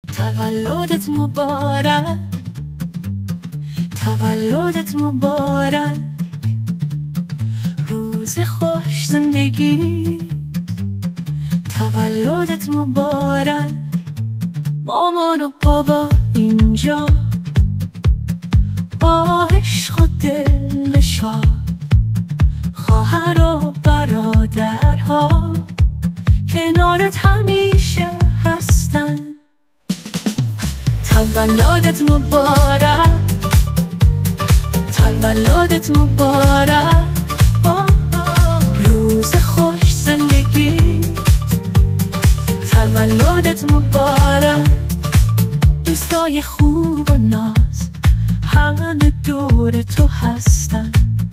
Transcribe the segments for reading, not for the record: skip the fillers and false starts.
تولدت مبارک، تولدت مبارک، روز خوش زندگی. تولدت مبارک، مامان و بابا اینجا با عشق و دل شاد، خواهر و برادرها کنارت همیشه هستن. تولدت مبارک، تولدت مبارک، روز خوش زندگی. تولدت مبارک، دوستای خوب و ناز همه دور تو هستن.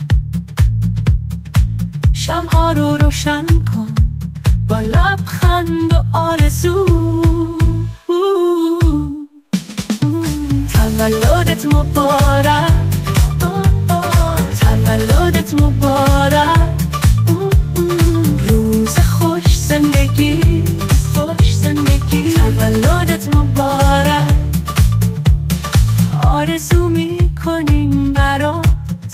شمع‌ها رو روشن کن با لبخند و آرزو. تولدت مبارک، تولدت مبارک، روز خوش زندگی، خوش زندگی. تولدت مبارک، آرزو میکنیم برات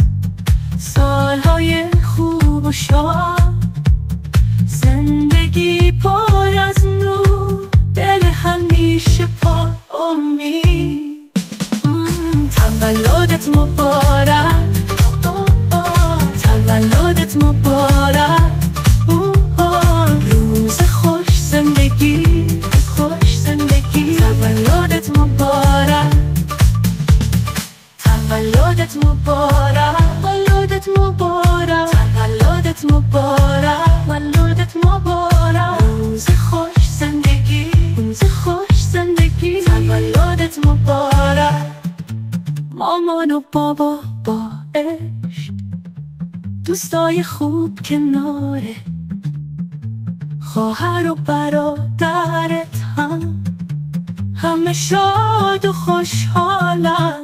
سالهای خوب و شاد، زندگی پر از نور، دل همیشه پر امید. تولدت مبارک، تولدت مبارک، روز خوش زندگی، خوش زندگی. تولدت مبارک، تولدت مبارک، تولدت مبارک، تولدت مبارک، تولدت مبارک، روز خوش زندگی، روز خوش زندگی. تولدت مبارک، مامان و بابا با عشق، دوستای خوب کناره، خواهر و برادرت همه شاد و خوشحالن.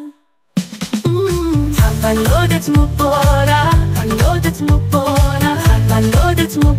تولدت مبارک، تولدت مبارک، تولدت مبارک.